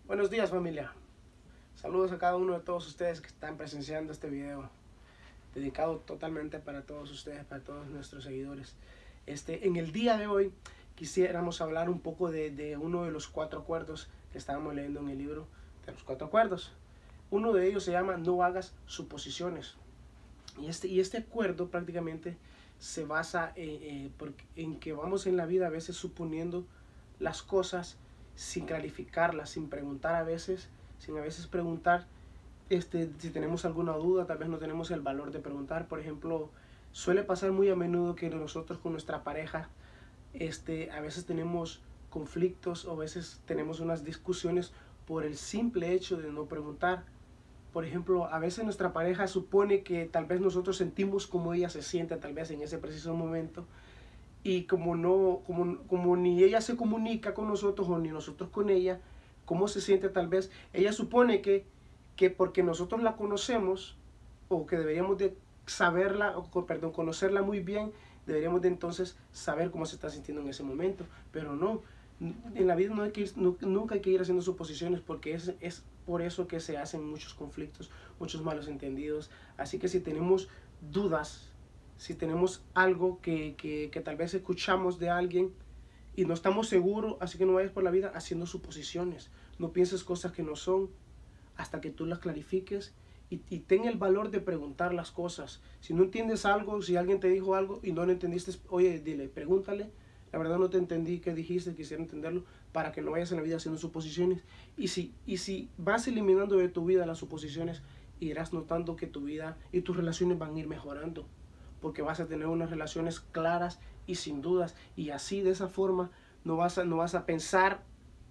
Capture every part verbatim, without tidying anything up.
Buenos días, familia. Saludos a cada uno de todos ustedes que están presenciando este video, dedicado totalmente para todos ustedes, para todos nuestros seguidores. Este, en el día de hoy quisiéramos hablar un poco de, de uno de los cuatro acuerdos que estábamos leyendo en el libro de los cuatro acuerdos. Uno de ellos se llama no hagas suposiciones. Y este, y este acuerdo prácticamente se basa en, eh, en que vamos en la vida a veces suponiendo las cosas sin clarificarlas, sin preguntar a veces, sin a veces preguntar este, si tenemos alguna duda, tal vez no tenemos el valor de preguntar. Por ejemplo, suele pasar muy a menudo que nosotros con nuestra pareja este, a veces tenemos conflictos o a veces tenemos unas discusiones por el simple hecho de no preguntar. Por ejemplo, a veces nuestra pareja supone que tal vez nosotros sentimos como ella se siente tal vez en ese preciso momento, y como no como, como ni ella se comunica con nosotros o ni nosotros con ella cómo se siente, tal vez ella supone que, que porque nosotros la conocemos o que deberíamos de saberla o perdón, conocerla muy bien, deberíamos de entonces saber cómo se está sintiendo en ese momento, pero no. En la vida no hay que ir, no, nunca hay que ir haciendo suposiciones, porque es, es por eso que se hacen muchos conflictos, muchos malos entendidos. Así que si tenemos dudas, si tenemos algo que, que, que tal vez escuchamos de alguien y no estamos seguros, así que no vayas por la vida haciendo suposiciones. No pienses cosas que no son hasta que tú las clarifiques y, y ten el valor de preguntar las cosas. Si no entiendes algo, si alguien te dijo algo y no lo entendiste, oye, dile, pregúntale. La verdad no te entendí qué dijiste, quisiera entenderlo, para que no vayas en la vida haciendo suposiciones. Y si, y si vas eliminando de tu vida las suposiciones, irás notando que tu vida y tus relaciones van a ir mejorando, porque vas a tener unas relaciones claras y sin dudas, y así de esa forma no vas a, no vas a pensar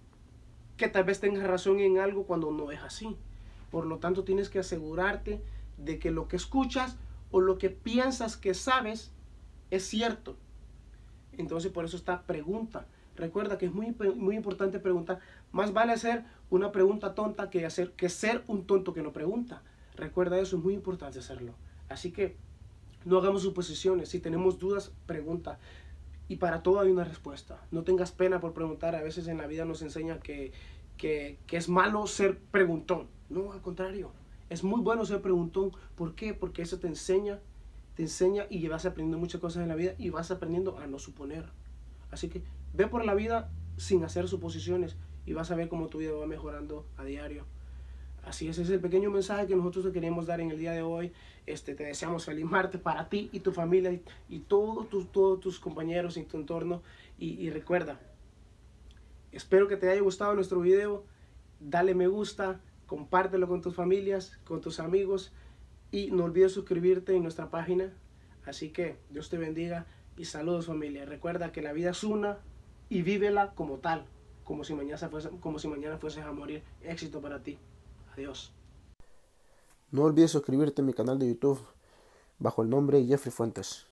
que tal vez tengas razón en algo cuando no es así. Por lo tanto, tienes que asegurarte de que lo que escuchas o lo que piensas que sabes es cierto. Entonces, por eso esta pregunta. Recuerda que es muy, muy importante preguntar. Más vale hacer una pregunta tonta que, hacer, que ser un tonto que no pregunta. Recuerda eso, es muy importante hacerlo. Así que no hagamos suposiciones. Si tenemos dudas, pregunta. Y para todo hay una respuesta. No tengas pena por preguntar. A veces en la vida nos enseña que, que, que es malo ser preguntón. No, al contrario. Es muy bueno ser preguntón. ¿Por qué? Porque eso te enseña, te enseña y vas aprendiendo muchas cosas en la vida y vas aprendiendo a no suponer. Así que ve por la vida sin hacer suposiciones y vas a ver cómo tu vida va mejorando a diario. Así es, ese es el pequeño mensaje que nosotros te queremos dar en el día de hoy. Este, te deseamos feliz martes para ti y tu familia y, y todos tus, todos tus compañeros en tu entorno. Y, y recuerda, espero que te haya gustado nuestro video. Dale me gusta, compártelo con tus familias, con tus amigos y no olvides suscribirte en nuestra página. Así que Dios te bendiga y saludos, familia. Recuerda que la vida es una y vívela como tal, como si mañana fuese, como si mañana fueses a morir. Éxito para ti. Adiós. No olvides suscribirte a mi canal de YouTube bajo el nombre Jeffrey Fuentes.